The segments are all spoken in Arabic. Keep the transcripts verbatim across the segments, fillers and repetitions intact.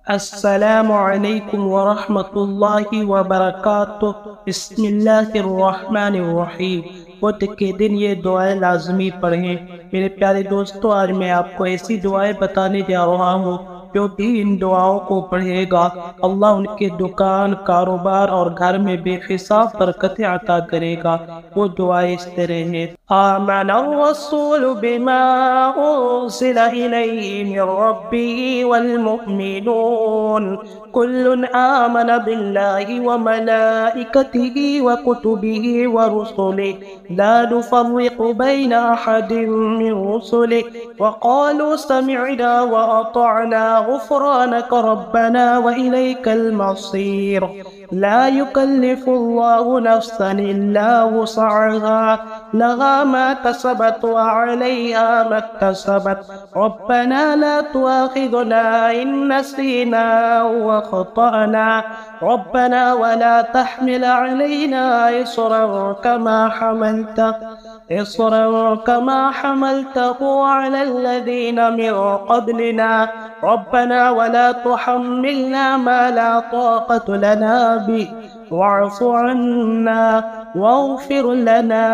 अस्सलामु अलैकुम व रहमतुल्लाहि व बरकातुह। बिस्मिल्लाहिर्रहमानिर्रहीम। बुध के दिन ये दुआएं लाजमी पढ़ें। मेरे प्यारे दोस्तों, आज मैं आपको ऐसी दुआएं बताने जा रहा हूँ जो भी इन दुआओं को पढ़ेगा अल्लाह उनके दुकान, कारोबार और घर में बेहिसाब बरकतें अता करेगा। वो दुआएं इस तरह है। आमनर रसूल बिमा उनज़िला इलैहि मिन रब्बिही वल मुमिनून कुल्लुन आमन बिल्लाहि व मलाइकतिही व कुतुबिही व रुसुलिही ला नुफर्रिकु बैना अहदिन मिन रुसुलिही व क़ालू समिअना व अतअना गुफ़रानक रब्बना व इलैकल मसीर। ला युकल्लिफुल्लाहु नफ्सन इल्ला वुसअहा लहा मा कसबत व अलैहा मक्तसबत रब्बना ला तुआखिज़ना इन नसीना व अख़्तअना रब्बना वला तहमिल अलैना इसरन कमा हमलतहु इसरन कमा हमलतहु अलल्लज़ीन मिन क़ब्लिना रब्बना वला तुहम्मिलना मा ला ताक़त लना बिहि वाअफ़ु अन्ना वाग़फ़िर लना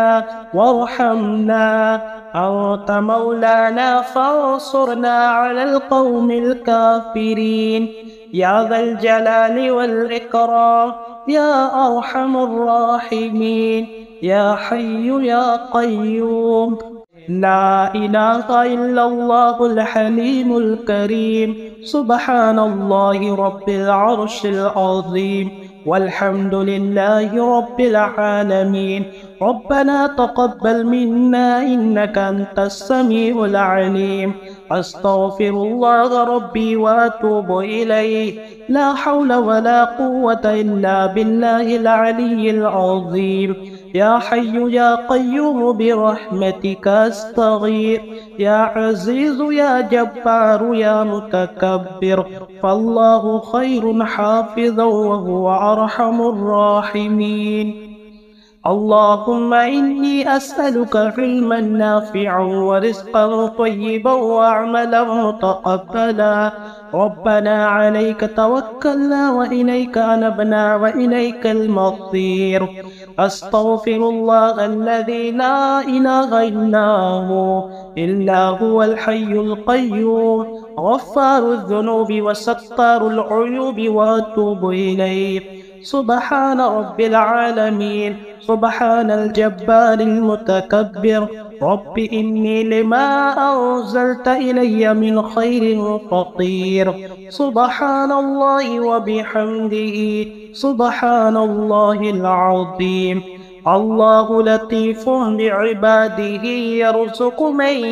वरहमना अन्त मौलाना फंसुरना अलल क़ौमिल काफ़िरीन। या ज़ल जलाली वल इकराम या अरहमर राहिमीन या हय्यु या क़य्यूम। ला इलाहा इल्लल्लाहुल हलीमुल करीम सुब्हानल्लाहि रब्बिल अर्शिल अज़ीम वल्हम्दुलिल्लाहि रब्बिल आलमीन। रब्बना तक़ब्बल मिन्ना इन्नका अंतस समीउल अलीम। अस्तग़फिरुल्लाह रब्बी व अतूबु इलैहि। ला हौला वला कुव्वता इल्ला बिल्लाहिल अलिय्यिल अज़ीम। या हय्यु या क़य्यूम बिरहमतिका अस्तगीथ। या अज़ीज़ु या जब्बारु या मुतकब्बिर फल्लाहु खैरुन हाफ़िज़न व हुवा अरहमुर राहिमीन। अल्लाहुम्मा इन्नी अस्अलुका इल्मन नाफ़िअन व रिज़्क़न तय्यिबन व अमलन मुतक़ब्बला। रब्बना अलैका तवक्कलना व इलैका अनबना व इलैकल मसीर। अस्तग़फिरुल्लाहल्लज़ी ला इलाहा इल्ला हु इल्ला हुवल हय्युल क़य्यूम ग़फ़्फ़ारुज़ ज़ुनूबि व सत्तारुल उयूबि व अतूबु इलैहि। सुब्हान रब्बिल आलमीन सुब्हानल जब्बारिल मुतकब्बिर। रब्बि इन्नी लिमा अंज़लत इलय्या मिन खैरिन फ़क़ीर। सुब्हानल्लाहि व बिहम्दिही सुब्हानल्लाहिल अज़ीम। अल्लाहु लतीफ़ुन बिइबादिही यरज़ुक़ु मन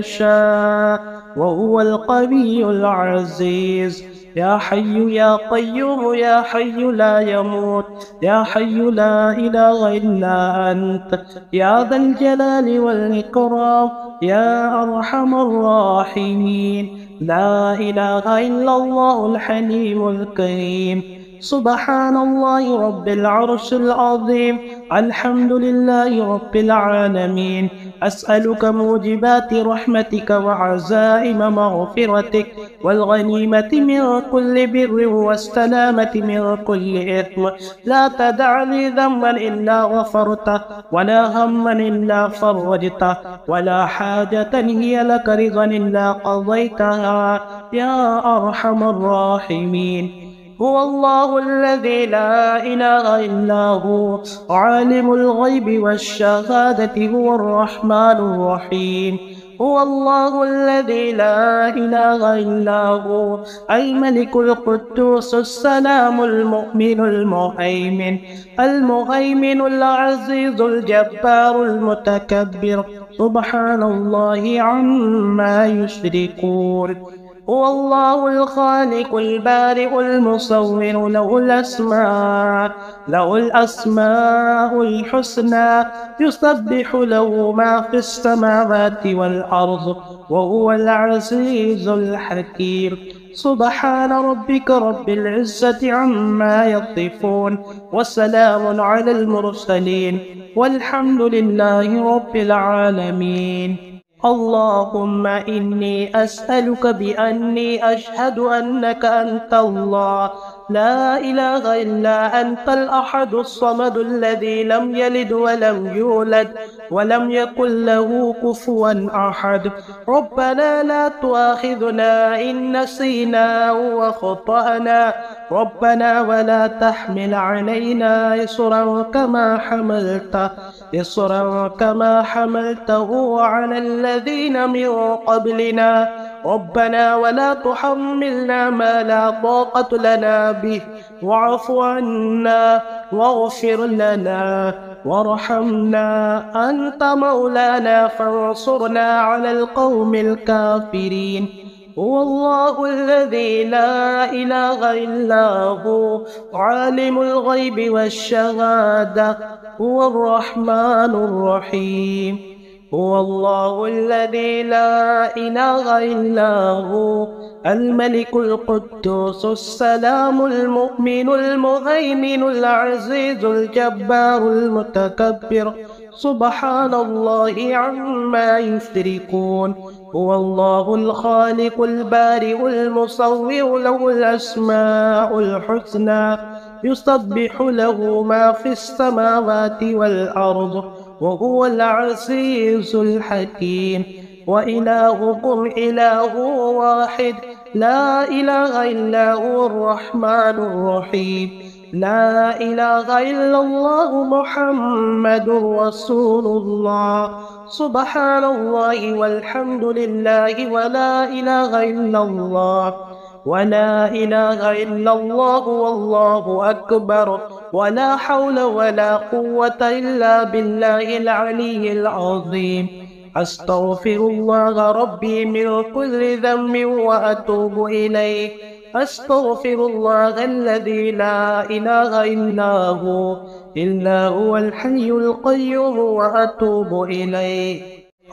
यशाअ व हुवल क़विय्युल अज़ीज़। या हय्यु या क़य्यूम या हय्यु ला यमूत या हय्यु ला इलाहा इल्ला अंत या ज़ल जलाली वल इकराम या अरहमर राहिमीन। ला इलाहा इल्लल्लाहुल हलीमुल करीम सुब्हानल्लाहि रब्बिल अर्शिल अज़ीम अल्हम्दुलिल्लाहि रब्बिल आलमीन। अस्अलुका मूजिबाति रहमतिका व अज़ाइम मग़फ़िरतिक वल गनीमति मिन कुल्लि बिर्रिन वस्सलामति मिन कुल्लि इत्म। ला तदअ ली ज़ंबन इल्ला ग़फ़रतहु वला हम्मन इल्ला फ़रजतहु वला हाजतन हिय लक रिज़न इल्ला क़ज़यतहा या अरहमर राहिमीन। हुवल्लाहु अल्लज़ी ला इलाहा इल्ला हु आलिमुल ग़ैबि वश्शहादति हुवर रहमानुर रहीम। हुवल्लाहु अल्लज़ी ला इलाहा इल्ला हु अल मलिकुल कुद्दूसुस सलामुल मुअ्मिनुल मुहैमिन अल मुहैमिनुल अज़ीज़ुल जब्बारुल मुतकब्बिर सुब्हानल्लाहि अम्मा युश्रिकून। हुवल्लाहुल ख़ालिक़ुल बारिउल मुसव्विरु लहुल अस्माअ लहुल अस्माउल हुस्ना युसब्बिहु लहु मा फ़िस समावाति वल अर्ज़ व हुवल अज़ीज़ुल हकीम। सुब्हान रब्बिका रब्बिल इज़्ज़ति अम्मा यसिफ़ून व सलामुन अलल मुरसलीन वल्हम्दुलिल्लाहि रब्बिल आलमीन। اللهم إني أسألك بأني أشهد أنك أنت الله لا إله إلا أنت الأحد الصمد الذي لم يلد ولم يولد ولم يكن له كفوا أحد. ربنا لا تؤاخذنا إن نسينا أو أخطأنا ربنا ولا تحمل علينا إصرا كما حملته إصرا كما حملته على الذين من قبلنا ربنا ولا تحملنا ما لا طاقة لنا به واعف عنا واغفر لنا وارحمنا أنت مولانا فانصرنا على القوم الكافرين. هو الله الذي لا إله إلا هو عالم الغيب والشهادة هو الرحمن الرحيم. هو الله الذي لا إله إلا هو الملك القدوس السلام المؤمن المهيمن العزيز الجبار المتكبر سبحان الله عما يشركون. هو الله الخالق البارئ المصور له الأسماء الحسنى يسبح له ما في السماوات والأرض وهو العزيز الحكيم. وإلهكم إله واحد لا إله إلا هو الرحمن الرحيم. لا إله إلا الله محمد رسول الله. سبحان الله والحمد لله ولا إله إلا الله ولا إله إلا الله والله أكبر ولا حول ولا قوة إلا بالله العلي العظيم. أستغفر الله ربي من كل ذنب وأتوب إليه. أستغفر الله الذي لا إله إلا هو إلا هو الحي القيوم وأتوب إليه.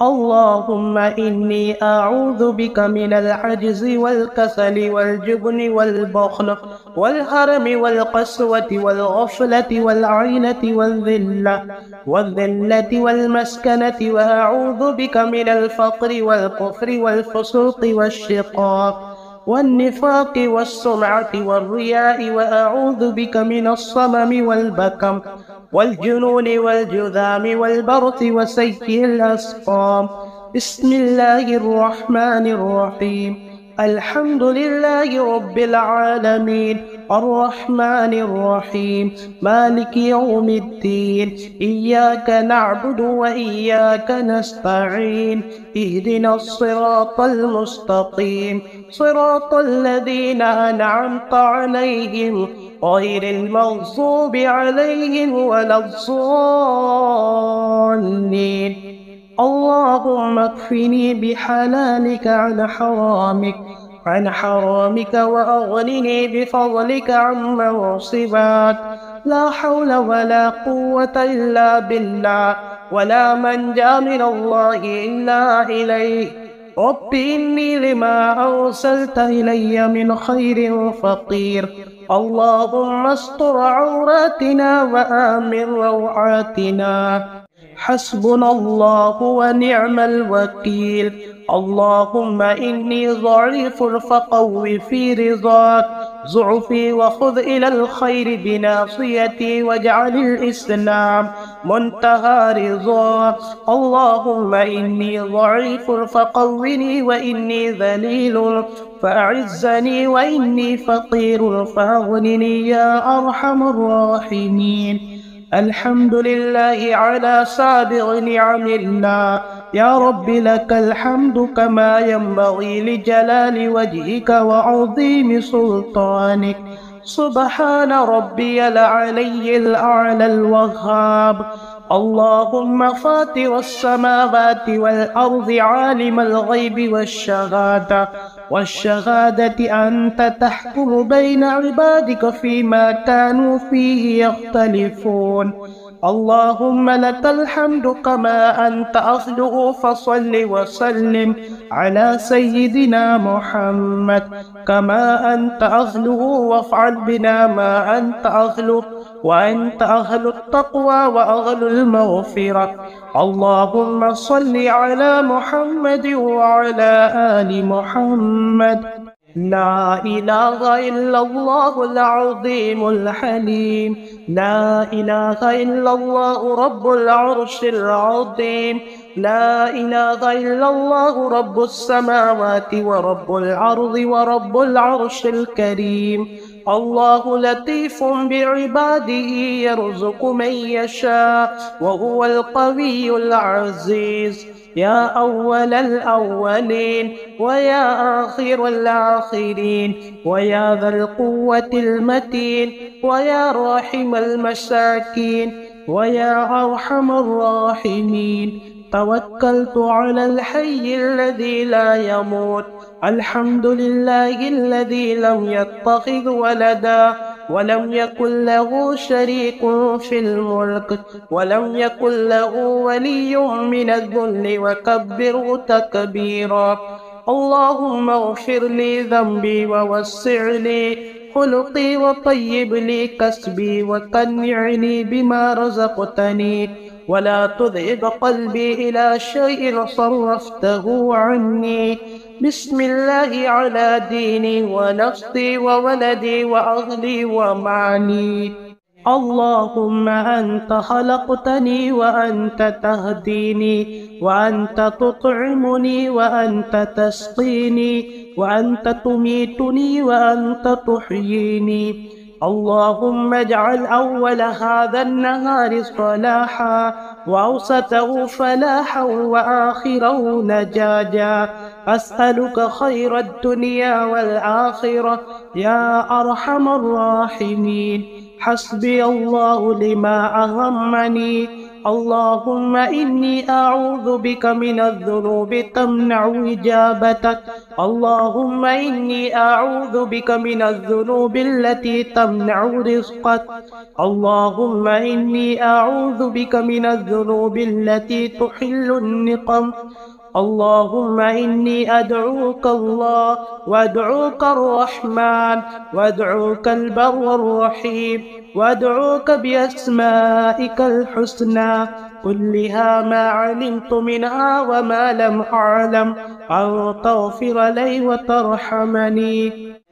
اللهم إني أعوذ بك من العجز والكسل والجبن والبخل والهرم والقسوة والغفلة والعينة والذلة والذلة والمسكنة وأعوذ بك من الفقر والكفر والفسوق والشقاق والنفاق والسمعة والرياء وأعوذ بك من الصمم والبكم والجنون والجذام والبرص وسيء الأسقام. بسم الله الرحمن الرحيم. الحمد لله رب العالمين الرحمن الرحيم مالك يوم الدين إياك نعبد وإياك نستعين اهدنا الصراط المستقيم صراط الذين أنعمت عليهم غير المغضوب عليهم ولا الضالين. اللهم اكفني بحلالك عن حرامك عن حرامك وأغنني بفضلك عمن سواك. لا حول ولا قوة إلا بالله ولا منجا من الله إلا إليه. رب إني لما أرسلت إلي من خير فقير. اللهم استر عوراتنا وآمن روعاتنا. حسبنا الله ونعم الوكيل. اللهم إني ضعيف فقو في رضاك ضعفي وخذ إلى الخير بناصيتي واجعل الإسلام منتهى رضاك. اللهم إني ضعيف فقوني وإني ذليل فأعزني وإني فقير فأغنني يا أرحم الراحمين. الحمد لله على سابغ نعم الله. يا رب لك الحمد كما ينبغي لجلال وجهك وعظيم سلطانك. سبحان ربي العلي الأعلى الوهاب. اللهم فاطر السماوات والأرض عالم الغيب والشهادة والشهادة أنت تحكم بين عبادك فيما كانوا فيه يختلفون. اللهم لك الحمد كما أنت أهله، فصل وسلم على سيدنا محمد كما أنت أهله، وافعل بنا ما أنت أهله، وأنت أهل التقوى وأهل المغفرة. اللهم صل على محمد وعلى آل محمد. لا إله إلا الله العظيم الحليم، لا إله إلا الله رب العرش العظيم، لا إله إلا الله رب السماوات ورب الأرض ورب العرش الكريم. الله لطيف بعباده يرزق من يشاء وهو القوي العزيز. يا أول الأولين ويا آخر الآخرين ويا ذا القوة المتين ويا راحم المساكين ويا أرحم الراحمين، توكلت على الحي الذي لا يموت. الحمد لله الذي لم يتخذ ولدا ولم يكن له شريك في الملك ولم يكن له ولي من الذل وكبره تكبيرا. اللهم اغفر لي ذنبي ووسع لي خلقي وطيب لي كسبي وقنعني بما رزقتني، ولا تذهب قلبي إلى شيء صرفته عني. بسم الله على ديني ونفسي وولدي وأهلي ومالي. اللهم أنت خلقتني وأنت تهديني وأنت تطعمني وأنت تسقيني وأنت تميتني وأنت تحييني. اللهم اجعل أول هذا النهار صلاحا وأوسطه فلاحا وآخره نجاجا. أسألك خير الدنيا والآخرة يا أرحم الراحمين. حسبي الله لما أهمني. اللهم إني أعوذ بك من الذنوب تمنع إجابتك. اللهم إني أعوذ بك من الذنوب التي تمنع رزقك. اللهم إني أعوذ بك من الذنوب التي تحل النقم. اللهم إني أدعوك الله وأدعوك الرحمن وأدعوك البر الرحيم وأدعوك بأسمائك الحسنى كلها ما علمت منها وما لم أعلم، أن تغفر لي وترحمني.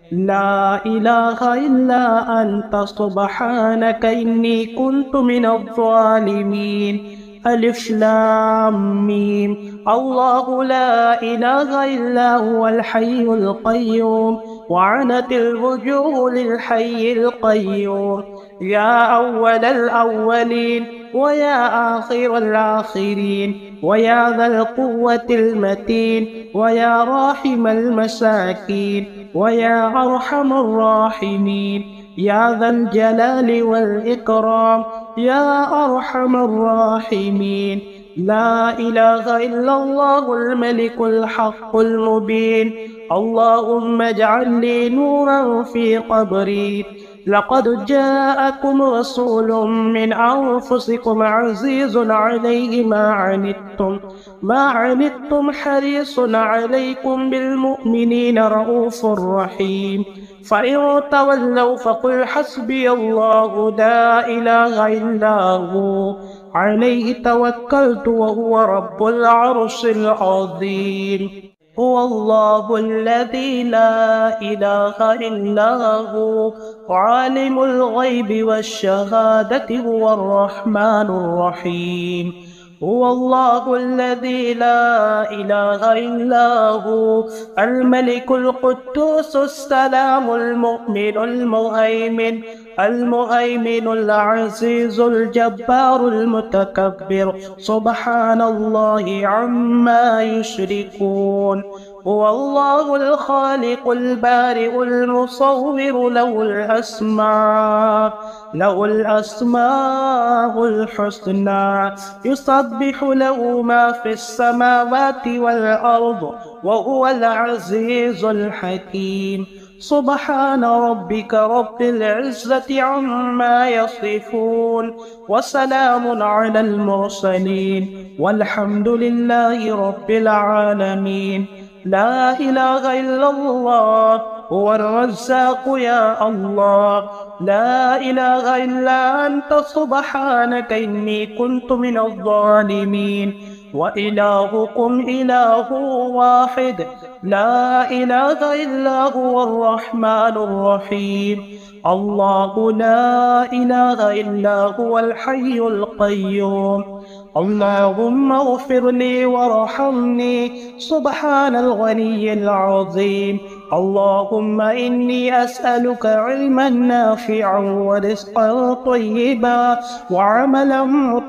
لا إله إلا أنت سبحانك إني كنت من الظالمين. ألف لام ميم. الله لا إله إلا هو الحي القيوم وعنت الوجوه للحي القيوم. يا أول الأولين ويا آخر الآخرين ويا ذا القوة المتين ويا راحم المساكين ويا أرحم الراحمين، يا ذا الجلال والإكرام يا أرحم الراحمين. لا إله إلا الله الملك الحق المبين. اللهم اجعل لي نورا في قبري. لقد جاءكم رسول من أنفسكم عزيز عليه ما عنتم ما عنتم حريص عليكم بالمؤمنين رؤوف رحيم. فإن تولوا فقل حسبي الله لا إله إلا هو عليه توكلت وهو رب العرش العظيم. هو الله الذي لا إله إلا هو عالم الغيب والشهادة هو الرحمن الرحيم. هو الله الذي لا إله إلا هو الملك القدوس السلام المؤمن المهيمن المهيمن العزيز الجبار المتكبر سبحان الله عما يشركون. هو الله الخالق البارئ المصور له الأسماء له الأسماء الحسنى يسبح له ما في السماوات والأرض وهو العزيز الحكيم. سبحان ربك رب العزة عما يصفون وسلام على المرسلين والحمد لله رب العالمين. لا إله إلا الله هو الرزاق يا الله. لا إله إلا أنت سبحانك إني كنت من الظالمين. وإلهكم إله واحد لا إله إلا هو الرحمن الرحيم. الله لا إله إلا هو الحي القيوم. اللهم اغفر لي وارحمني سبحان الغني العظيم. اللهم إني أسألك علما نافعا ورزقا طيبا وعملا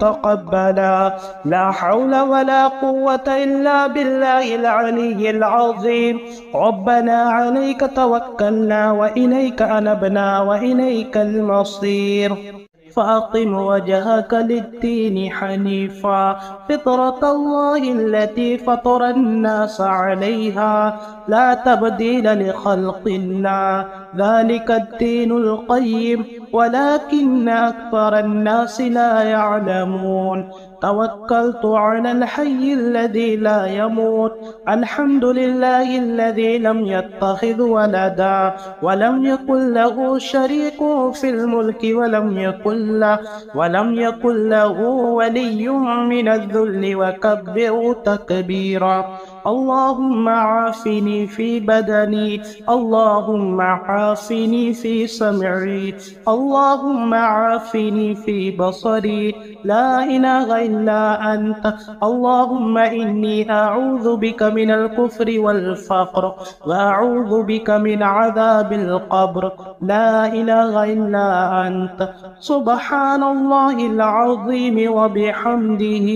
متقبلا. لا حول ولا قوة إلا بالله العلي العظيم. ربنا عليك توكلنا وإليك أنبنا وإليك المصير. فأقم وجهك للدين حنيفا فطرة الله التي فطر الناس عليها لا تبديل لخلق الله ذلك الدين القيم ولكن أكثر الناس لا يعلمون. توكلت على الحي الذي لا يموت. الحمد لله الذي لم يتخذ ولدا ولم يكن له شريك في الملك ولم يكن له ولم يكن له ولي من الذل وكبره تكبيرا. اللهم عافني في بدني. اللهم عافني في سمعي. اللهم عافني في بصري. لا إله إلا أنت. اللهم إني أعوذ بك من الكفر والفقر وأعوذ بك من عذاب القبر. لا إله إلا أنت. سبحان الله العظيم وبحمده.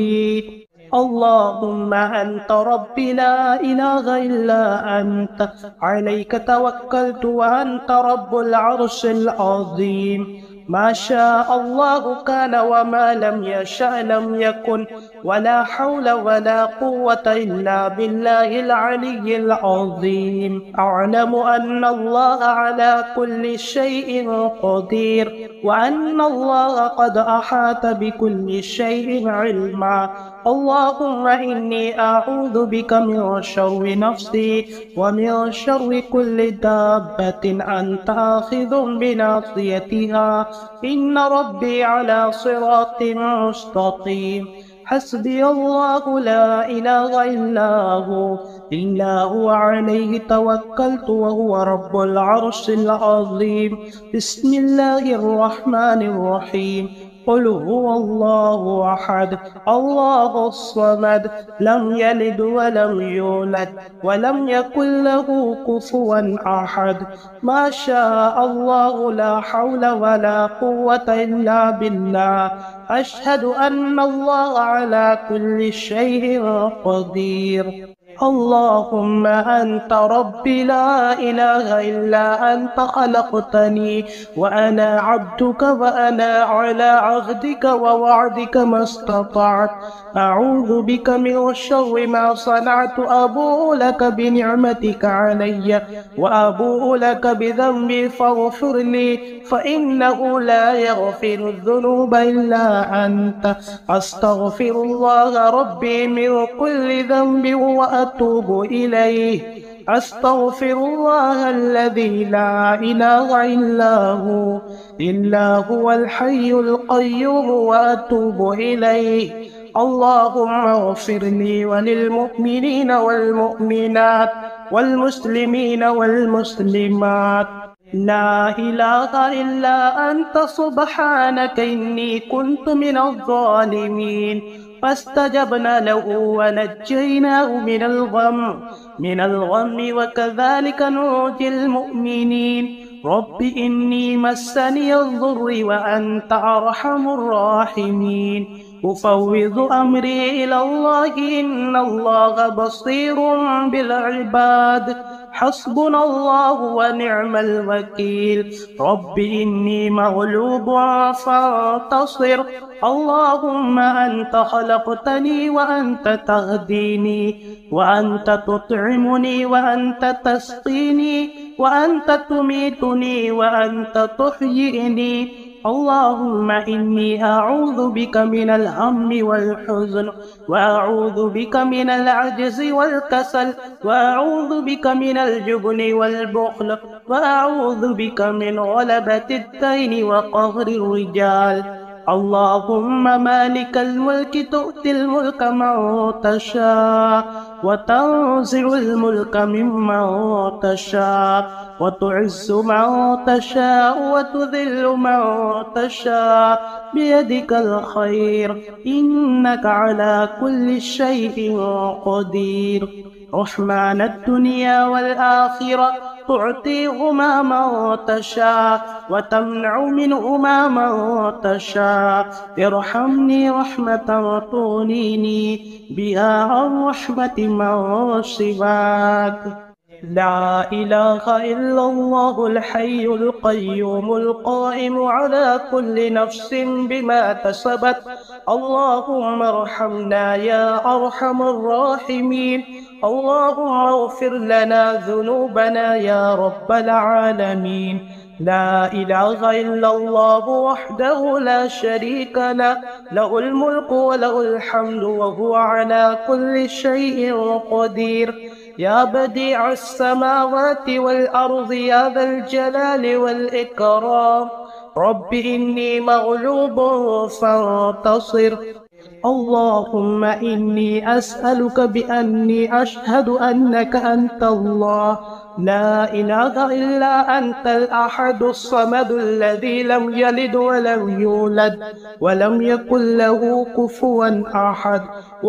اللهم أنت ربي لا إله إلا أنت. عليك توكلت وأنت رب العرش العظيم. ما شاء الله كان وما لم يشأ لم يكن ولا حول ولا قوة إلا بالله العلي العظيم. أعلم أن الله على كل شيء قدير وأن الله قد أحاط بكل شيء علما. اللهم إني أعوذ بك من شر نفسي ومن شر كل دابة أنت آخذ بناصيتها. إن ربي على صراط مستقيم. حسبي الله لا إله إلا هو إلا هو عليه توكلت وهو رب العرش العظيم. بسم الله الرحمن الرحيم. قل هو الله أحد الله الصمد لم يلد ولم يولد ولم يكن له كفوا أحد. ما شاء الله لا حول ولا قوة إلا بالله. أشهد أن الله على كل شيء قدير. اللهم أنت ربي لا إله إلا أنت. خلقتني وأنا عبدك وأنا على عهدك ووعدك ما استطعت. أعوذ بك من شر ما صنعت. أبوء لك بنعمتك علي وأبوء لك بذنبي فاغفر لي فإنه لا يغفر الذنوب إلا أنت. أستغفر الله ربي من كل ذنب وأتوب إليه. أستغفر الله الذي لا إله إلا هو إلا هو الحي القيوم وأتوب إليه. اللهم اغفر لي وللمؤمنين والمؤمنات والمسلمين والمسلمات. لا إله إلا أنت سبحانك إني كنت من الظالمين. فاستجبنا له ونجيناه من الغم من الغم وكذلك ننجي المؤمنين. رب إني مسني الضر وأنت أرحم الراحمين. أفوض أمري إلى الله إن الله بصير بالعباد. حسبنا الله ونعم الوكيل رب إني مغلوب فانتصر اللهم أنت خلقتني وأنت تهديني وأنت تطعمني وأنت تسقيني وأنت تميتني وأنت تحييني اللهم إني أعوذ بك من الهم والحزن وأعوذ بك من العجز والكسل وأعوذ بك من الجبن والبخل وأعوذ بك من غلبة الدين وقهر الرجال اللهم مالك الملك تؤتي الملك من تشاء وتنزع الملك ممن تشاء وتعز من تشاء وتذل من تشاء بيدك الخير إنك على كل شيء قدير رحمن الدنيا والآخرة تعطيهما من تشاء وتمنع منهما من تشاء ارحمني رحمة تغنيني بها عن رحمة من سواك لا إله إلا الله الحي القيوم القائم على كل نفس بما كسبت اللهم ارحمنا يا أرحم الراحمين اللهم اغفر لنا ذنوبنا يا رب العالمين لا إله إلا الله وحده لا شريك له له الملك وله الحمد وهو على كل شيء قدير يا بديع السماوات والأرض يا ذا الجلال والإكرام رب إني مغلوب فانتصر اللهم إني أسألك بأني أشهد أنك أنت الله لا إله إلا أنت الأحد الصمد الذي لم يلد ولم يولد ولم يكن له كفوا أحد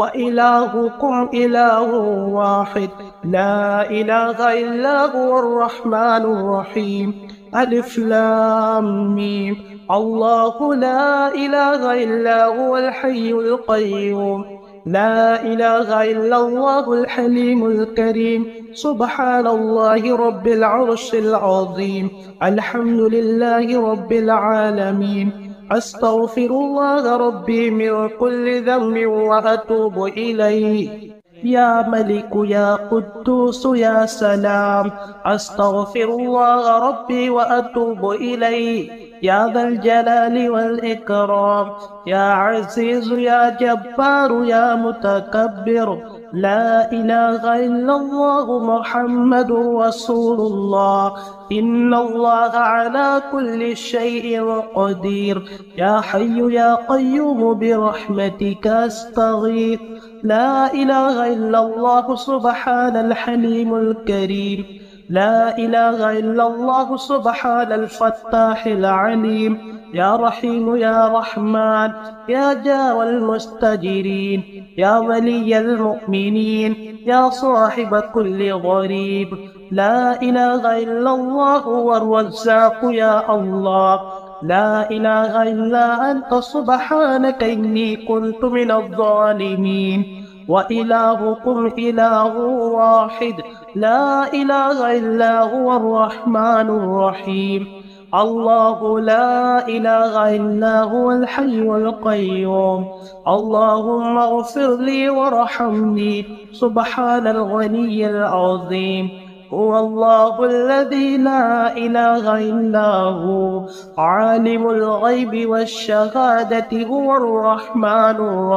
وإلهكم إله واحد لا إله إلا هو الرحمن الرحيم ألف لام ميم الله لا إله إلا هو الحي القيوم لا إله إلا الله الحليم الكريم سبحان الله رب العرش العظيم الحمد لله رب العالمين أستغفر الله ربي من كل ذنب وأتوب إليه يا ملك يا قدوس يا سلام أستغفر الله ربي وأتوب إليه يا ذا الجلال والإكرام يا عزيز يا جبار يا متكبر لا إله إلا الله محمد رسول الله إن الله على كل شيء قدير يا حي يا قيوم برحمتك أستغيث لا إله إلا الله سبحان الحليم الكريم لا إله إلا الله سبحان الفتاح العليم يا رحيم يا رحمن يا جار المستجيرين يا ولي المؤمنين يا صاحب كل غريب لا إله إلا الله هو الرزاق يا الله لا إله إلا أنت سبحانك إني كنت من الظالمين وإلهكم إله واحد لا إله إلا هو الرحمن الرحيم الله لا إله إلا هو الحي القيوم اللهم اغفر لي وارحمني سبحان الغني العظيم هو الله الذي لا إله إلا هو عالم الغيب والشهادة هو الرحمن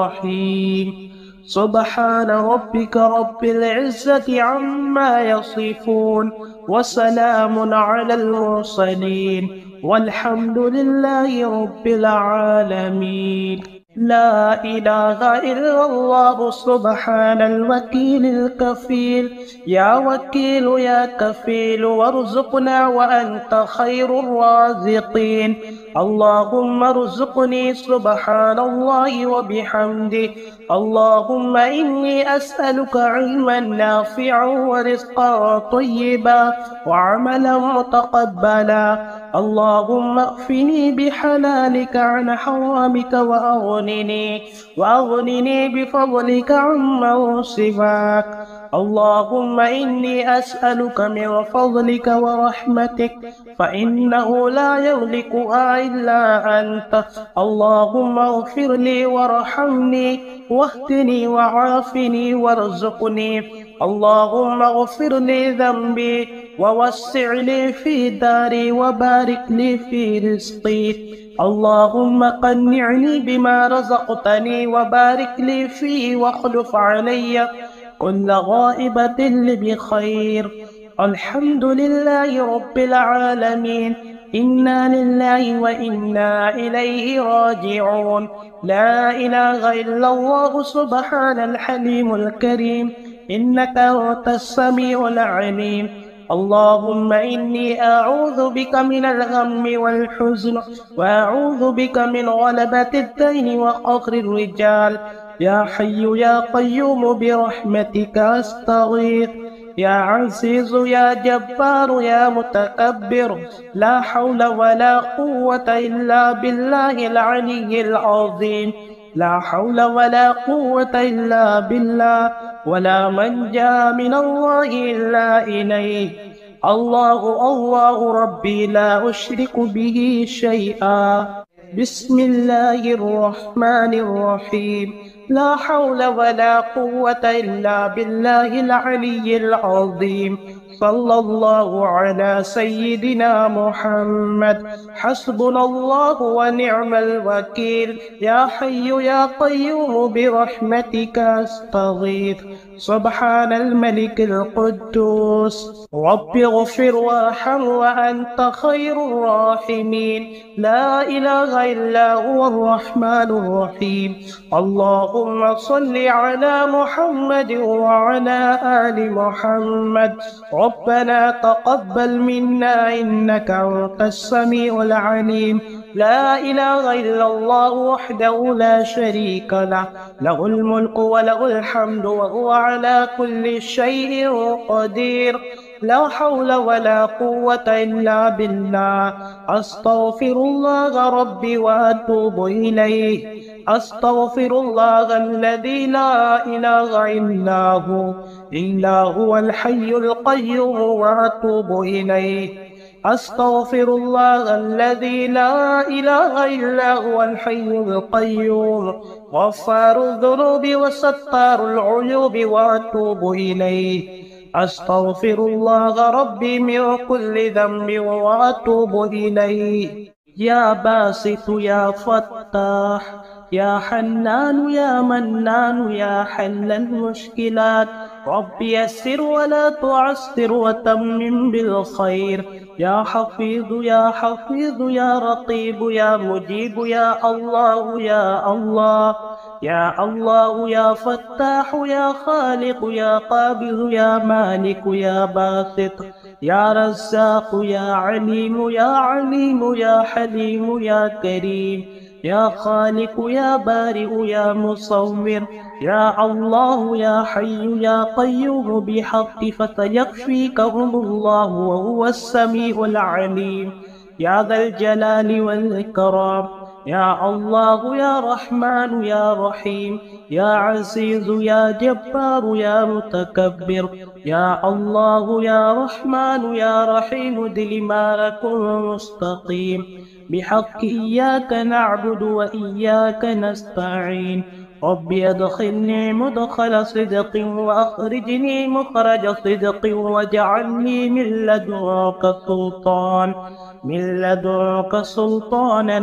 الرحيم سبحان ربك رب العزة عما يصفون وسلام على المرسلين والحمد لله رب العالمين لا إله إلا الله سبحان الوكيل الكفيل يا وكيل يا كفيل وارزقنا وأنت خير الرازقين اللهم ارزقني سبحان الله وبحمده اللهم إني أسألك علما نافعا ورزقا طيبا وعملا متقبلا اللهم اكفني بحلالك عن حرامك وأغنني وأغنني بفضلك عمن سواك اللهم إني أسألك من فضلك ورحمتك فإنه لا يملكها إلا أنت. اللهم اغفر لي وارحمني واهدني وعافني وارزقني. اللهم اغفر لي ذنبي ووسع لي في داري وبارك لي في رزقي. اللهم قنعني بما رزقتني وبارك لي فيه واخلف علي كل غائبة بخير. الحمد لله رب العالمين. إنا لله وإنا إليه راجعون. لا إله إلا الله سبحان الحليم الكريم إنك أنت السميع العليم. اللهم إني أعوذ بك من الغم والحزن وأعوذ بك من غلبة الدين وقهر الرجال. يا حي يا قيوم برحمتك أستغيث. يا عزيز يا جبار يا متكبر لا حول ولا قوة إلا بالله العلي العظيم. لا حول ولا قوة إلا بالله ولا منجا من الله إلا إليه. الله الله ربي لا أشرك به شيئا. بسم الله الرحمن الرحيم. لا حول ولا قوة إلا بالله العلي العظيم. صلى الله على سيدنا محمد. حسبنا الله ونعم الوكيل. يا حي يا قيوم برحمتك أستغيث. سبحان الملك القدوس رب اغفر وارحم وأنت خير الراحمين. لا إله إلا هو الرحمن الرحيم. اللهم صل على محمد وعلى آل محمد. ربنا تقبل منا إنك أنت السميع العليم. لا إله إلا الله وحده لا شريك له. له الملك وله الحمد وهو على كل شيء قدير. لا حول ولا قوة إلا بالله. أستغفر الله ربي وأتوب إليه. أستغفر الله الذي لا إله إلا هو إلا هو الحي القيوم وأتوب إليه. أستغفر الله الذي لا إله إلا هو الحي القيوم غفار الذنوب وستار العيوب وأتوب إليه. أستغفر الله ربي من كل ذنب وأتوب إليه. يا باسط يا فتاح يا حنان يا منان يا حل المشكلات. رب يسر ولا تعسر وتمم بالخير. يا حفيظ يا حفيظ يا رقيب يا مجيب يا الله يا الله يا الله يا فتاح يا خالق يا قابض يا مالك يا باسط يا رزاق يا عليم يا عليم يا حليم يا كريم يا خالق يا بارئ يا مصور. يا الله يا حي يا قيوم بحق فسيكفيكهم الله وهو السميع العليم. يا ذا الجلال والإكرام. يا الله يا رحمن يا رحيم يا عزيز يا جبار يا متكبر. يا الله يا رحمن يا رحيم دل ما لكم مستقيم. بحق إياك نعبد وإياك نستعين. ربي أدخلني مدخل صدق وأخرجني مخرج صدق واجعلني من لدنك سلطان من لدنك سلطانا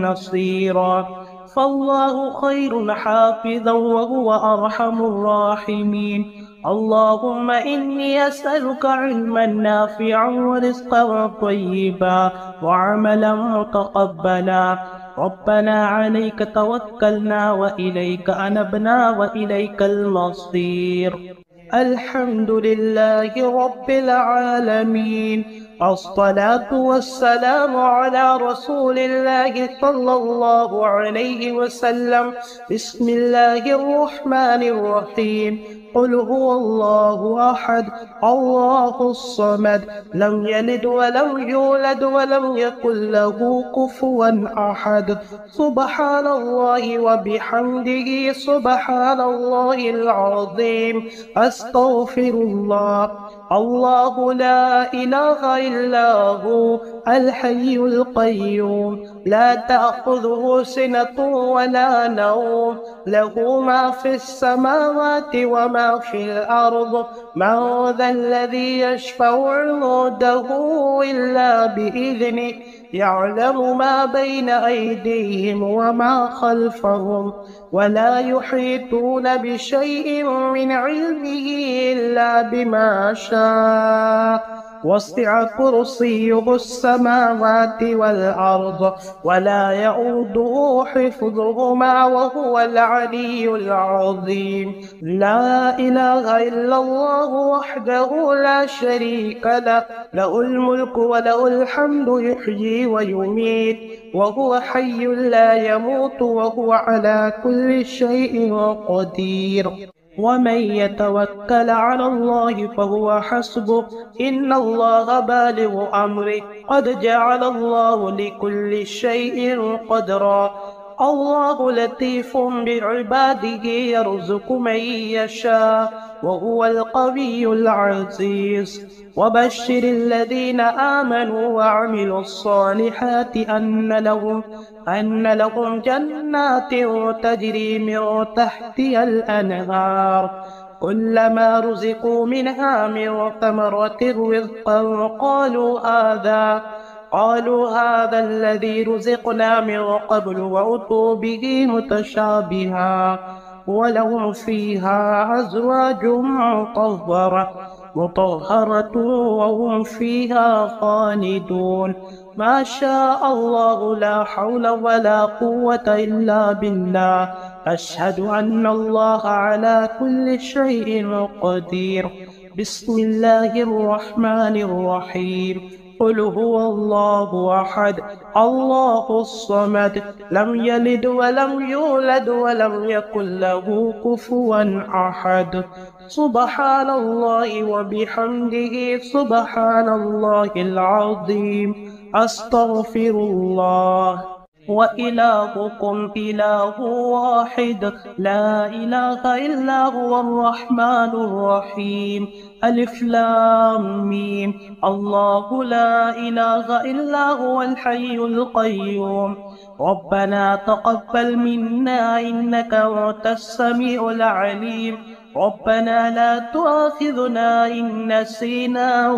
نصيرا. فالله خير حافظا وهو أرحم الراحمين. اللهم إني أسألك علما نافعا ورزقا طيبا وعملا متقبلا. ربنا عليك توكلنا وإليك أنبنا وإليك المصير. الحمد لله رب العالمين. الصلاة والسلام على رسول الله صلى الله عليه وسلم. بسم الله الرحمن الرحيم. قل هو الله أحد الله الصمد لم يلد ولم يولد ولم يكن له كفوا أحد سبحان الله وبحمده سبحان الله العظيم أستغفر الله الله لا إله إلا هو الحي القيوم لا تأخذه سنة ولا نوم له ما في السماوات وما في الأرض من ذا الذي يشفع عنده إلا بإذنه يعلم ما بين أيديهم وما خلفهم ولا يحيطون بشيء من علمه إلا بما شاء وسع كرسيه السماوات والأرض ولا يؤوده حفظهما وهو العلي العظيم لا إله إلا الله وحده لا شريك له له الملك وله الحمد يحيي ويميت وهو حي لا يموت وهو على كل شيء قدير ومن يتوكل على الله فهو حسبه إن الله بالغ أمره قد جعل الله لكل شيء قدرا الله لطيف بعباده يرزق من يشاء وهو القوي العزيز وبشر الذين آمنوا وعملوا الصالحات أن لهم أن لهم جنات تجري من تحتها الأنهار كلما رزقوا منها من ثمرة رزقا قالوا هذا قالوا هذا الذي رزقنا من قبل وأتوا به متشابها ولهم فيها أزواج مطهرة مطهرة وهم فيها خالدون ما شاء الله لا حول ولا قوة إلا بالله أشهد أن الله على كل شيء قدير بسم الله الرحمن الرحيم قل هو الله أحد الله الصمد لم يلد ولم يولد ولم يكن له كفوا أحد سبحان الله وبحمده سبحان الله العظيم أستغفر الله وإلهكم إله واحد لا إله إلا هو الرحمن الرحيم ألف لام ميم الله لا إله إلا هو الحي القيوم ربنا تقبل منا إنك أنت السميع العليم ربنا لا تؤاخذنا إن نسينا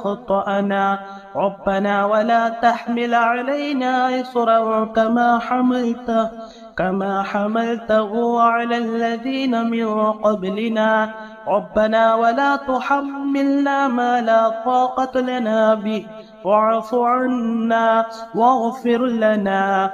وخطأنا ربنا ولا تحمل علينا إصرا كما حملته كما حملته على الذين من قبلنا ربنا ولا تحملنا ما لا طاقة لنا به واعف عنا واغفر لنا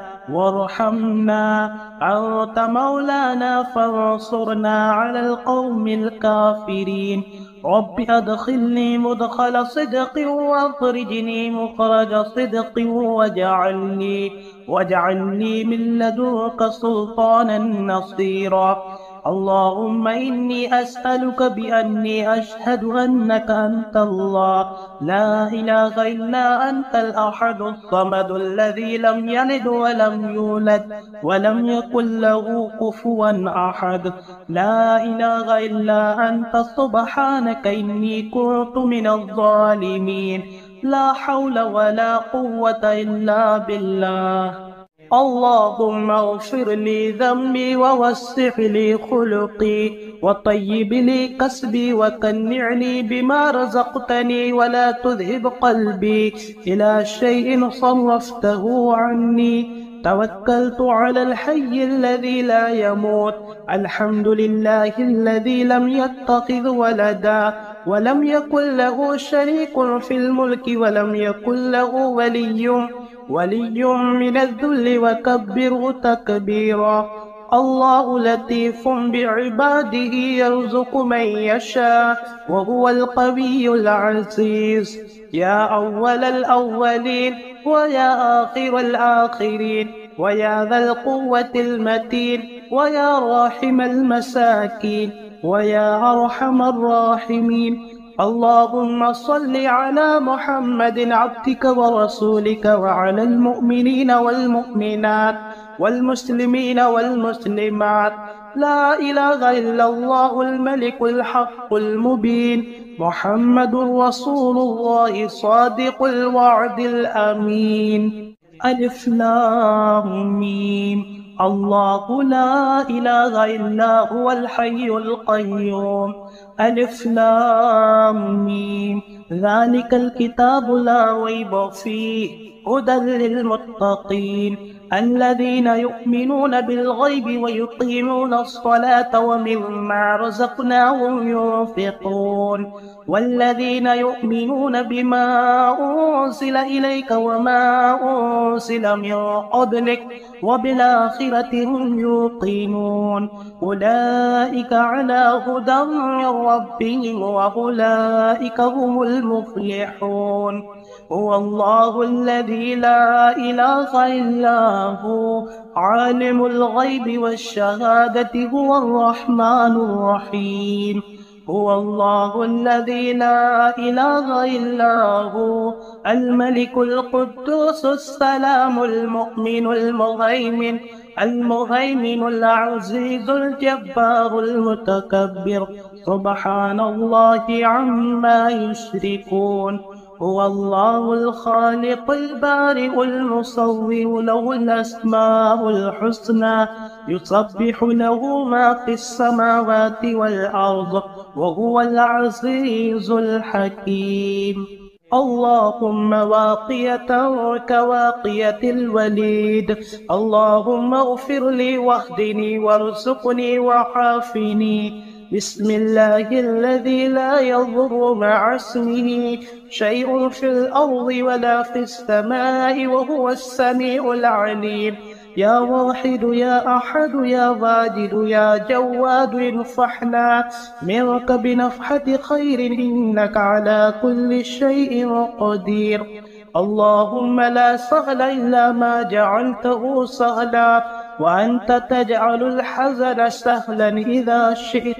وارحمنا أنت مولانا فانصرنا على القوم الكافرين رب أدخلني مدخل صدق واخرجني مخرج صدق واجعلني واجعلني من لدنك سلطانا نصيرا اللهم إني أسألك بأني أشهد أنك أنت الله لا إله إلا أنت الأحد الصمد الذي لم يلد ولم يولد ولم يكن له كفوا أحد لا إله إلا أنت سبحانك إني كنت من الظالمين لا حول ولا قوة إلا بالله اللهم اغفر لي ذنبي ووسع لي خلقي وطيب لي كسبي وقنعني بما رزقتني ولا تذهب قلبي إلى شيء صرفته عني توكلت على الحي الذي لا يموت الحمد لله الذي لم يتخذ ولدا ولم يكن له شريك في الملك ولم يكن له ولي ولي من الذل وكبره تكبيرا الله لطيف بعباده يرزق من يشاء وهو القوي العزيز يا أول الأولين ويا آخر الآخرين ويا ذا القوة المتين ويا راحم المساكين ويا أرحم الراحمين. اللهم صل على محمد عبدك ورسولك وعلى المؤمنين والمؤمنات والمسلمين والمسلمات. لا إله إلا الله الملك الحق المبين، محمد رسول الله صادق الوعد الأمين. ألف لام ميم. الله لا إله إلا هو الحي القيوم. ألف لام ميم. ذلك الكتاب لا ريب فيه، هدى للمتقين الذين يؤمنون بالغيب ويقيمون الصلاة ومما رزقناهم ينفقون، والذين يؤمنون بما أنزل إليك وما أنزل من قبلك وبالآخرة هم يوقنون. أولئك على هدى من ربهم وأولئك هم المفلحون. هو الله الذي لا إله إلا هو، عالم الغيب والشهادة، هو الرحمن الرحيم. هو الله الذي لا إله إلا هو، الملك القدوس السلام المؤمن المهيمن المهيمن العزيز الجبار المتكبر، سبحان الله عما يشركون. هو الله الخالق البارئ المصور، له الأسماء الحسنى، يسبح له ما في السماوات والأرض، وهو العزيز الحكيم. اللهم واقية كواقية الوليد، اللهم اغفر لي واهدني وارزقني وعافني. بسم الله الذي لا يضر مع اسمه شيء في الأرض ولا في السماء وهو السميع العليم. يا واحد يا أحد يا واجد يا جواد انفحنا منك بنفحة خير، إنك على كل شيء قدير. اللهم لا سهل إلا ما جعلته سهلا، وأنت تجعل الحزن سهلا إذا شئت.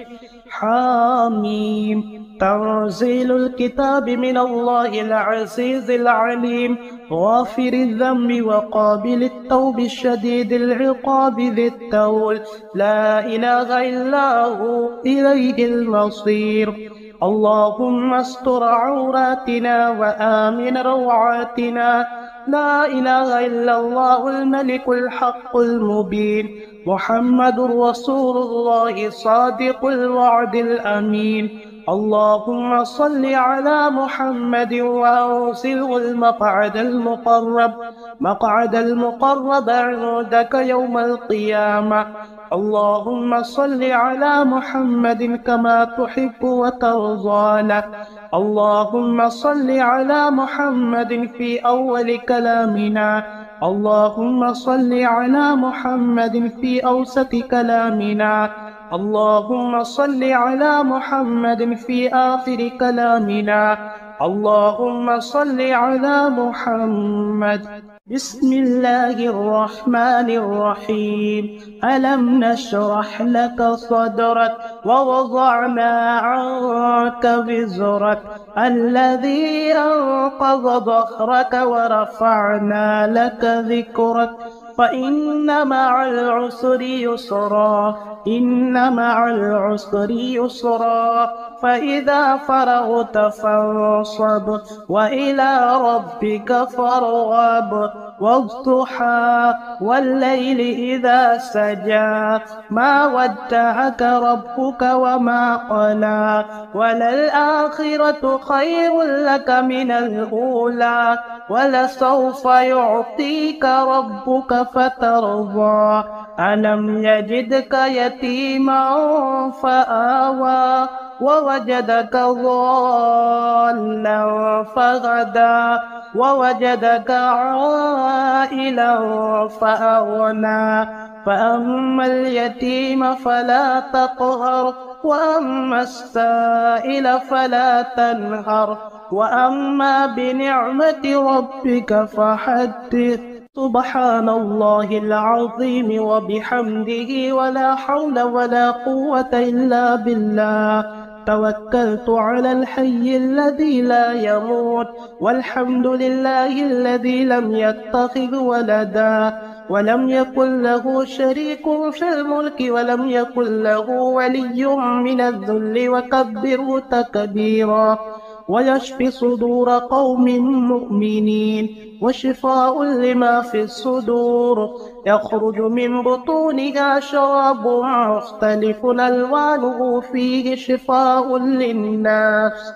حاميم. تنزيل الكتاب من الله العزيز العليم، غافر الذنب وقابل التوب الشديد العقاب ذي الطول، لا إله إلا هو، إليه المصير. اللهم استر عوراتنا وآمن روعاتنا. لا إله إلا الله الملك الحق المبين، محمد رسول الله صادق الوعد الأمين. اللهم صل على محمد وأوصله المقعد المقرب مقعد المقرب عندك يوم القيامة. اللهم صل على محمد كما تحب وترضى له. اللهم صل على محمد في أول كلامنا، اللهم صل على محمد في أوسط كلامنا، اللهم صل على محمد في آخر كلامنا، اللهم صل على محمد. بسم الله الرحمن الرحيم. ألم نشرح لك صدرك ووضعنا عنك وزرك الذي أنقض ظهرك ورفعنا لك ذكرك، فإن مع العسر يسرا إن مع العسر يسرا فإذا فرغت فانصب وإلى ربك فارغب. والضحى والليل إذا سجى ما ودعك ربك وما قلى، وللآخرة خير لك من الأولى، ولسوف يعطيك ربك فترضى. ألم يجدك يتيما فآوى ووجدك ضالا فهدى ووجدك عائلا فأغنى. فأما اليتيم فلا تقهر، وأما السائل فلا تنهر، وأما بنعمة ربك فحدث. سبحان الله العظيم وبحمده ولا حول ولا قوة إلا بالله. توكلت على الحي الذي لا يموت، والحمد لله الذي لم يتخذ ولدا ولم يكن له شريك في الملك ولم يكن له ولي من الذل وكبره تكبيرا. ويشفي صدور قوم مؤمنين وشفاء لما في الصدور. يخرج من بطونها شراب مختلف ألوانه فيه شفاء للناس.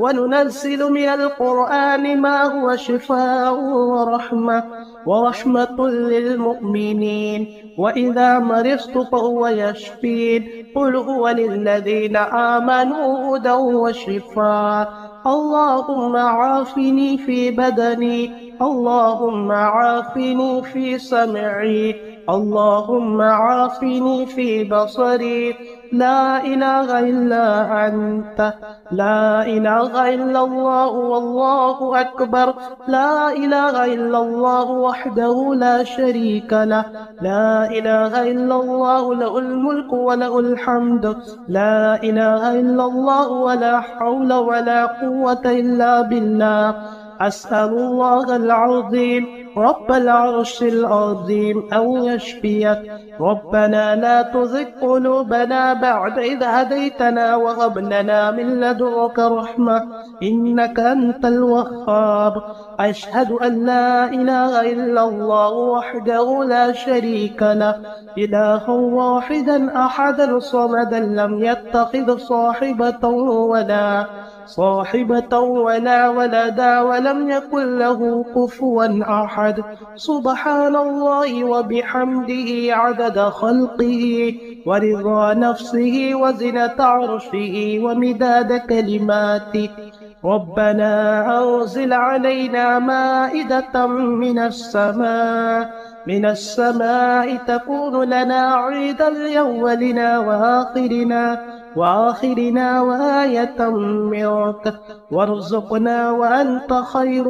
وننزل من القرآن ما هو شفاء ورحمة ورحمة للمؤمنين. وإذا مرضت فهو يشفين. قل هو للذين آمنوا هدى وشفاء. اللهم عافني في بدني، اللهم عافني في سمعي، اللهم عافني في بصري. لا إله إلا أنت، لا إله إلا الله والله أكبر. لا إله إلا الله وحده لا شريك له، لا إله إلا الله له الملك وله الحمد. لا إله إلا الله ولا حول ولا قوة إلا بالله. أسأل الله العظيم رب العرش العظيم أن يشفيك. ربنا لا تزغ قلوبنا بعد إذ هديتنا وهب لنا من لدنك رحمة إنك أنت الوهاب. أشهد أن لا إله إلا الله وحده لا شريك له، إلها واحدا أحدا صمدا لم يتخذ صاحبة ولا صاحبة ولا ولدا ولم يكن له كفوا أحد. سبحان الله وبحمده عدد خلقه ورضا نفسه وزنة عرشه ومداد كلماته. ربنا أنزل علينا مائدة من السماء من السماء تكون لنا عيدا لأولنا وآخرنا وآخرنا وآية منك، وارزقنا وأنت خير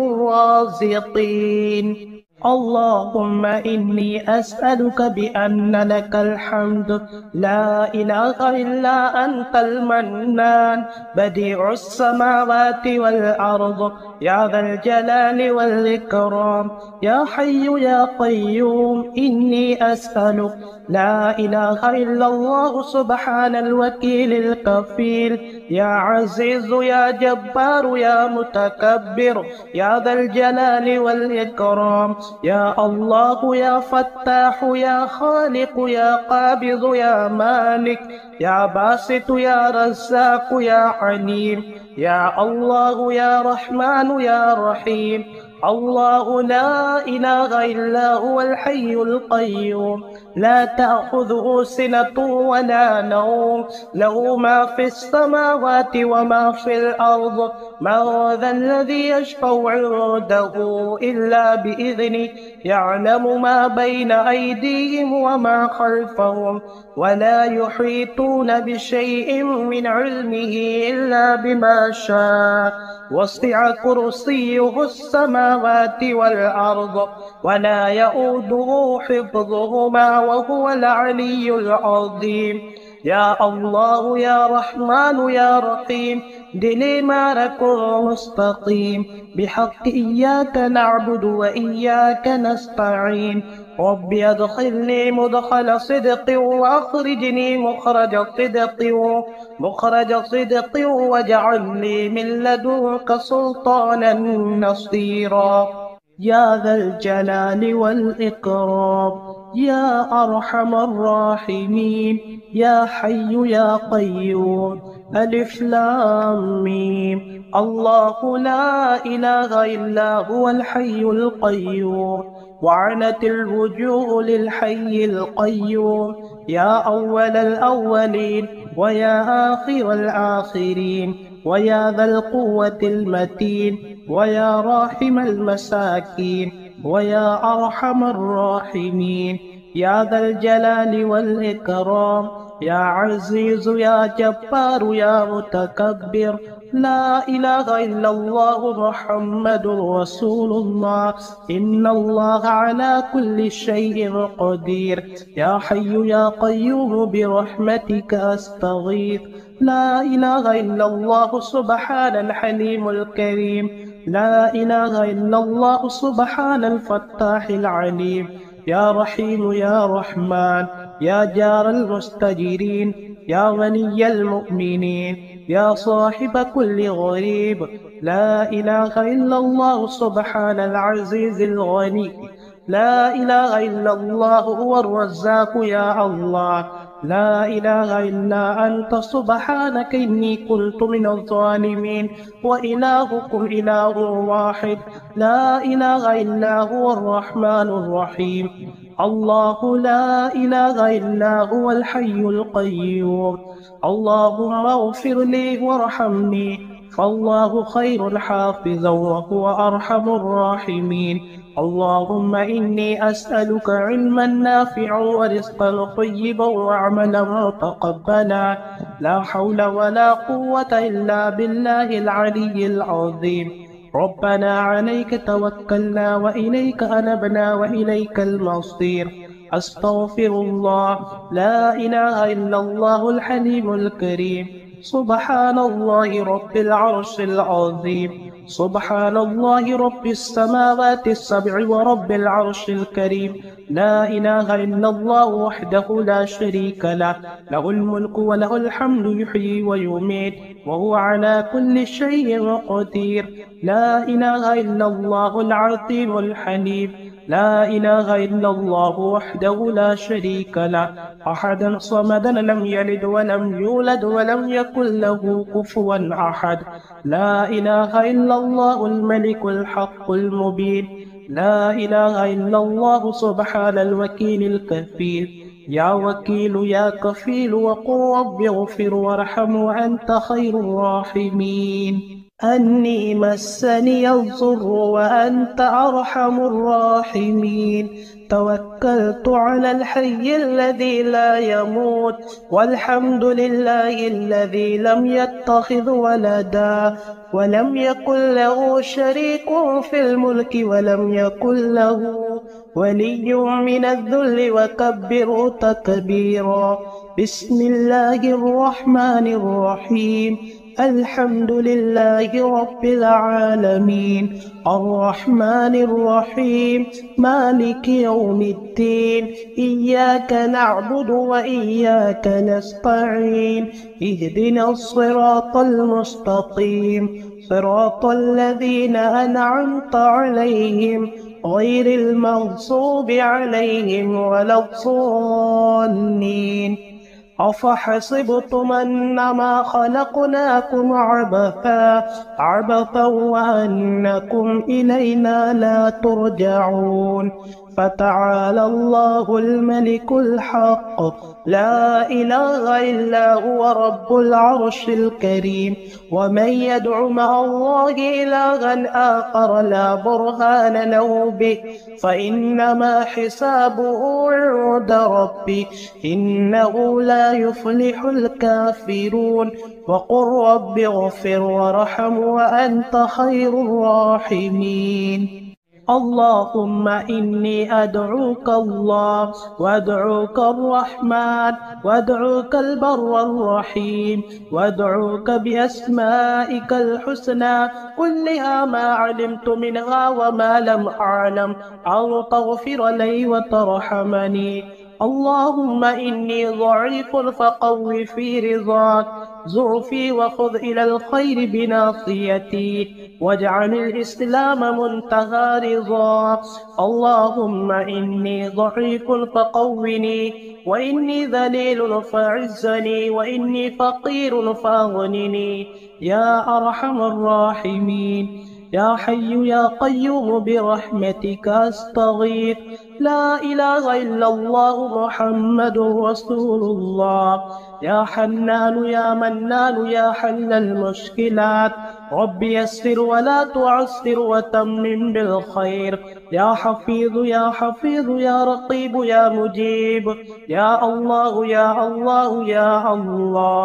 الرازقين. اللهم إني أسألك بأن لك الحمد لا إله إلا أنت المنان بديع السماوات والأرض يا ذا الجلال والإكرام. يا حي يا قيوم إني أسألك لا إله إلا الله سبحان الوكيل الكفيل. يا عزيز يا جبار يا متكبر يا ذا الجلال والإكرام. يا الله يا فتاح يا خالق يا قابض يا مالك يا باسط يا رزاق يا عليم. يا الله يا رحمن يا رحيم. الله لا إله إلا هو الحي القيوم لا تأخذه سنة ولا نوم، له ما في السماوات وما في الأرض. من ذا الذي يشفع عنده إلا بإذنه، يعلم ما بين أيديهم وما خلفهم، ولا يحيطون بشيء من علمه إلا بما شاء. وسع كرسيه السماوات والأرض ولا يؤوده حفظهما وهو العلي العظيم. يا الله يا رحمن يا رحيم دلي مارك مستقيم بحق إياك نعبد وإياك نستعين. ربي أدخلني مدخل صدق وأخرجني مخرج صدق مخرج صدق واجعلني من لدنك سلطانا نصيرا. يا ذا الجلال والإكرام يا أرحم الراحمين. يا حي يا قيوم ألف لام ميم. الله لا إله إلا هو الحي القيوم وعنت الوجوه للحي القيوم. يا أول الأولين ويا آخر الآخرين ويا ذا القوة المتين ويا راحم المساكين ويا أرحم الراحمين. يا ذا الجلال والإكرام يا عزيز يا جبار يا متكبر لا إله إلا الله محمد رسول الله. إن الله على كل شيء قدير. يا حي يا قيوم برحمتك أستغيث. لا إله إلا الله سبحان الحليم الكريم. لا إله إلا الله سبحان الفتاح العليم. يا رحيم يا رحمن يا جار المستجيرين يا غني المؤمنين يا صاحب كل غريب. لا إله إلا الله سبحان العزيز الغني. لا إله إلا الله هو الرزاق يا الله. لا إله إلا أنت سبحانك إني كنت من الظالمين. وإلهكم إله واحد. لا إله إلا هو الرحمن الرحيم. الله لا إله إلا هو الحي القيوم. اللهم اغفر لي وارحمني فالله خير حافظا وهو أرحم الراحمين. اللهم إني أسألك علما نافعا ورزقا طيبا وعملا متقبلا. لا حول ولا قوة إلا بالله العلي العظيم. ربنا عليك توكلنا وإليك أنبنا وإليك المصير. أستغفر الله. لا إله إلا الله الحليم الكريم. سبحان الله رب العرش العظيم. سبحان الله رب السماوات السبع ورب العرش الكريم. لا إله إلا الله وحده لا شريك له. له الملك وله الحمد يحيي ويميت وهو على كل شيء قدير. لا إله إلا الله العظيم الحليم. لا إله إلا الله وحده لا شريك له. أحدا صمدا لم يلد ولم يولد ولم يكن له كفوا أحد. لا إله إلا الله الملك الحق المبين. لا إله إلا الله سبحان الوكيل الكفيل. يا وكيل يا كفيل وقل رب اغفر وارحم وأنت خير الراحمين. أني مسني الضر وأنت أرحم الراحمين. توكلت على الحي الذي لا يموت. والحمد لله الذي لم يتخذ ولدا ولم يكن له شريك في الملك ولم يكن له ولي من الذل وكبره تكبيرا. بسم الله الرحمن الرحيم. الحمد لله رب العالمين. الرحمن الرحيم. مالك يوم الدين. إياك نعبد وإياك نستعين. اهدنا الصراط المستقيم صراط الذين أنعمت عليهم غير المغضوب عليهم ولا الضالين. أفحسبتم أنما خلقناكم عبثا عبثا وأنكم إلينا لا ترجعون. فتعالى الله الملك الحق. لا إله إلا هو رب العرش الكريم. ومن يدع مع الله إلها آخر لا برهان له به فإنما حسابه عند ربه إنه لا يفلح الكافرون. وقل رب اغفر وارحم وأنت خير الراحمين. اللهم إني أدعوك الله وأدعوك الرحمن وأدعوك البر الرحيم وأدعوك بأسمائك الحسنى كلها ما علمت منها وما لم أعلم أن تغفر لي وترحمني. اللهم إني ضعيف فقو في رضاك. زعفي وخذ إلى الخير بناصيتي واجعل الإسلام منتهى رضاك. اللهم إني ضعيف فقوني وإني ذليل فاعزني وإني فقير فاغنني يا أرحم الراحمين. يا حي يا قيوم برحمتك أستغيث. لا إله إلا الله محمد رسول الله. يا حنان يا منان يا حل المشكلات. رب يسر ولا تعسر وتمم بالخير. يا حفيظ يا حفيظ يا رقيب يا مجيب. يا الله يا الله يا الله.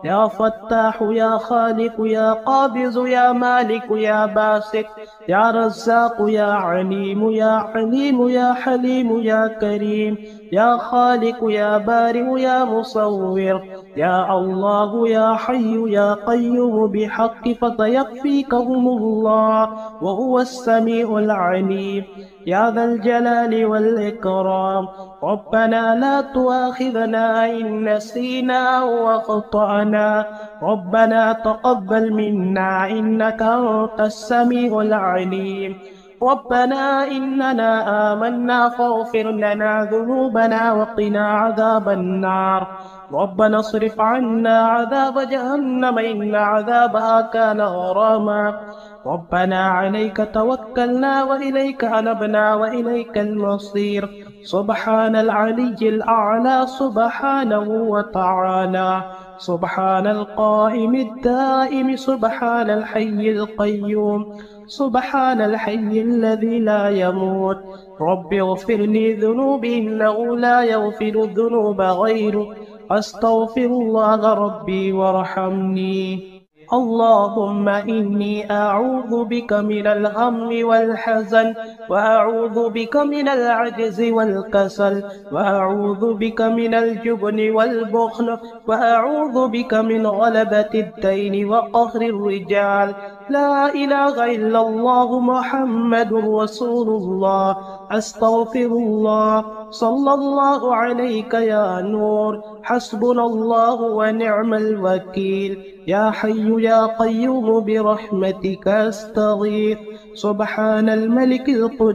يا فتاح يا خالق يا قابض يا مالك يا باسط يا رزاق يا عليم يا حليم يا حليم يا كريم يا خالق يا بارئ يا مصور يا الله يا حي يا قيوم بحق فسيكفيكهم الله وهو السميع العليم يا ذا الجلال والإكرام ربنا لا تؤاخذنا إن نسينا وأخطأنا ربنا تقبل منا إنك أنت السميع العليم ربنا إننا آمنا فاغفر لنا ذنوبنا وقنا عذاب النار ربنا اصرف عنا عذاب جهنم إن عذابها كان غراما ربنا عليك توكلنا وإليك أنبنا وإليك المصير سبحان العلي الأعلى سبحانه وتعالى سبحان القائم الدائم سبحان الحي القيوم سبحان الحي الذي لا يموت رب اغفر لي ذنوبي إنه لا يغفر الذنوب غيرك أستغفر الله ربي وارحمني اللهم إني أعوذ بك من الهم والحزن وأعوذ بك من العجز والكسل وأعوذ بك من الجبن والبخل وأعوذ بك من غلبة الدين وقهر الرجال لا إله إلا الله محمد رسول الله أستغفر الله صلى الله عليك يا نور حسبنا الله ونعم الوكيل يا حي يا قيوم برحمتك أستغيث سبحان الملك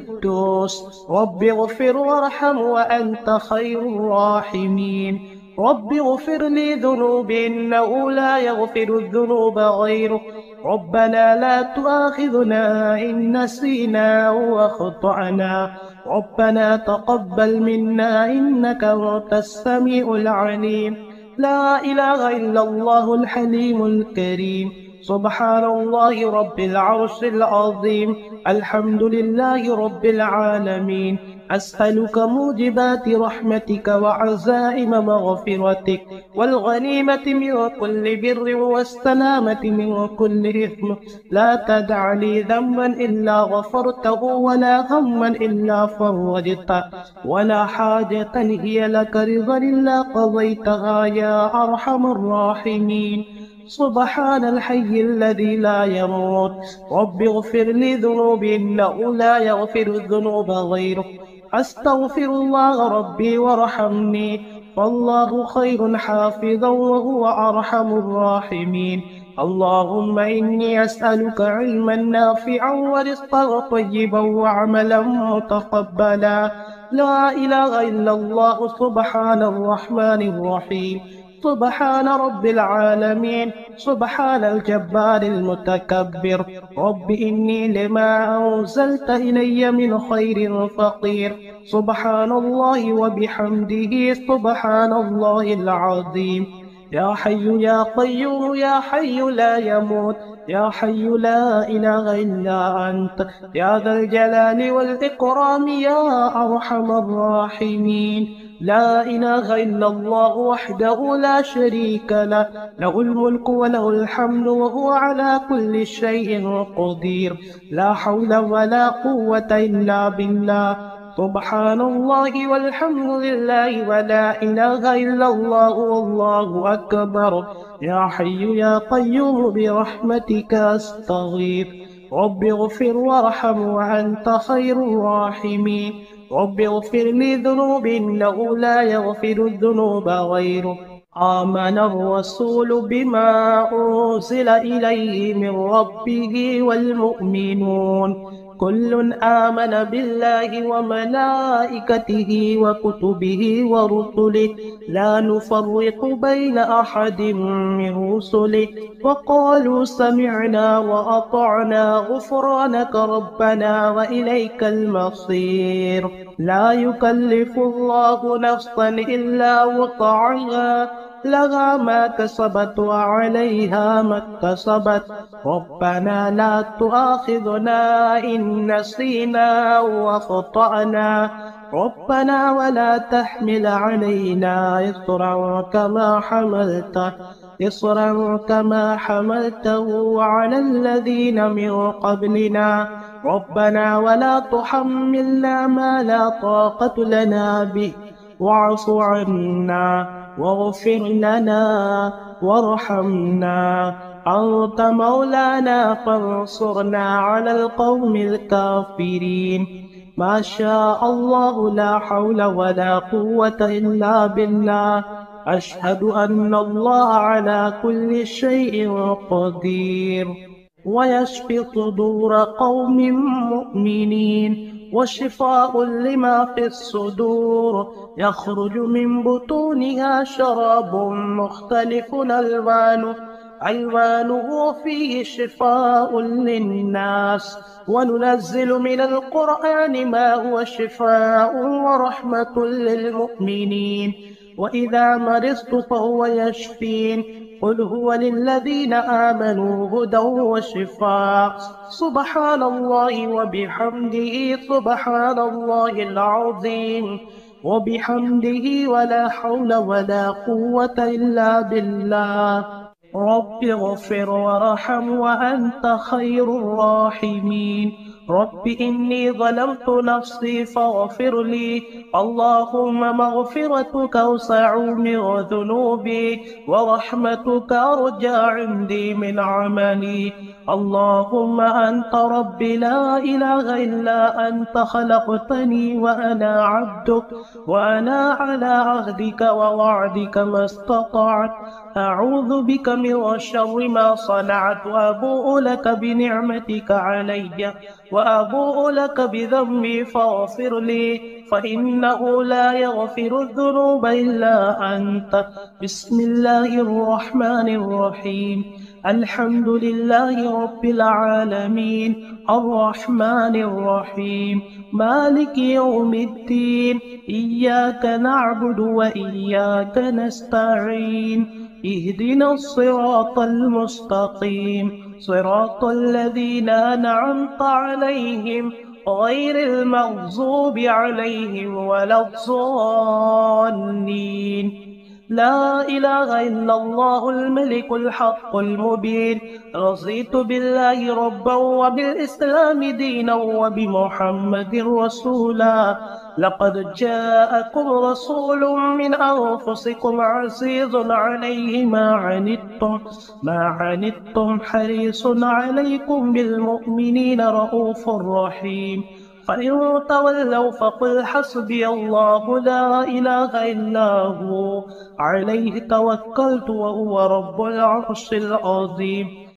القدوس رب اغفر وارحم وأنت خير الراحمين رب اغفر لي ذنوبي إنه لا يغفر الذنوب غيرك ربنا لا تؤاخذنا إن نسينا وأخطأنا ربنا تقبل منا إنك أنت السميع العليم لا إله إلا الله الحليم الكريم سبحان الله رب العرش العظيم الحمد لله رب العالمين أسألك موجبات رحمتك وعزائم مغفرتك والغنيمة من كل بر والسلامة من كل إثم لا تدع لي ذنبا إلا غفرته ولا هما إلا فرجته ولا حاجة هي لك رضا إلا قضيتها يا أرحم الراحمين سبحان الحي الذي لا يموت رب اغفر لي ذنوبي إنه لا يغفر الذنوب غيرك أستغفر الله ربي وارحمني فالله خير حافظا وهو أرحم الراحمين اللهم إني أسألك علما نافعا ورزقا طيبا وعملا متقبلا لا إله إلا الله سبحان الرحمن الرحيم سبحان رب العالمين سبحان الجبار المتكبر رب إني لما أنزلت إلي من خير فقير سبحان الله وبحمده سبحان الله العظيم يا حي يا قيوم يا حي لا يموت يا حي لا إله إلا أنت يا ذا الجلال والإكرام يا أرحم الراحمين لا إله إلا الله وحده لا شريك له له الملك وله الحمد وهو على كل شيء قدير لا حول ولا قوة إلا بالله سبحان الله والحمد لله ولا إله إلا الله والله أكبر يا حي يا قيوم برحمتك أستغيث رب اغفر وارحم وأنت خير الراحمين رب اغفر لي ذنوبي إنه لا يغفر الذنوب غيرك آمن الرسول بما أرسل إليه من ربه والمؤمنون كل آمن بالله وملائكته وكتبه ورسله لا نفرق بين أحد من رسله وقالوا سمعنا وأطعنا غفرانك ربنا وإليك المصير لا يكلف الله نفسا إلا وسعها لها ما كسبت وعليها ما اكتسبت ربنا لا تؤاخذنا إن نسينا وأخطأنا ربنا ولا تحمل علينا إصرا كما حملته إصرا كما حملته على الذين من قبلنا ربنا ولا تحملنا ما لا طاقة لنا به واعف عنا واغفر لنا وارحمنا أنت مولانا فانصرنا على القوم الكافرين. ما شاء الله لا حول ولا قوة إلا بالله. أشهد أن الله على كل شيء قدير ويشفي صدور قوم مؤمنين وشفاء لما في الصدور يخرج من بطونها شراب مختلف ألوانه ألوانه فيه شفاء للناس وننزل من القرآن ما هو شفاء ورحمة للمؤمنين وإذا مرضت فهو يشفين قل هو للذين آمنوا هدى وشفاء. سبحان الله وبحمده سبحان الله العظيم وبحمده ولا حول ولا قوة إلا بالله. رب اغفر وارحم وأنت خير الراحمين. رب إني ظلمت نفسي فاغفر لي. اللهم مغفرتك أوسع من ذنوبي ورحمتك أرجى عندي من عملي. اللهم أنت ربي لا إله إلا أنت خلقتني وأنا عبدك وأنا على عهدك ووعدك ما استطعت. أعوذ بك من شر ما صنعت وأبوء لك بنعمتك علي وأبوء لك بذنبي فاغفر لي فإنه لا يغفر الذنوب إلا أنت. بسم الله الرحمن الرحيم. الحمد لله رب العالمين الرحمن الرحيم مالك يوم الدين إياك نعبد وإياك نستعين اهدنا الصراط المستقيم صراط الذين أنعمت عليهم غير المغضوب عليهم ولا الضالين. لا إله إلا الله الملك الحق المبين. رضيت بالله ربا وبالإسلام دينا وبمحمد رسولا. لقد جاءكم رسول من أنفسكم عزيز عليه ما عنتم ما عنتم حريص عليكم بالمؤمنين رؤوف رحيم. فإن تولوا فقل حسبي الله لا إله إلا هو عليه توكلت وهو رب العرش العظيم.